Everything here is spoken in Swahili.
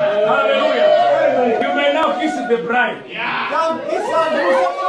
Hallelujah. You may now kiss the bride. Now kiss her.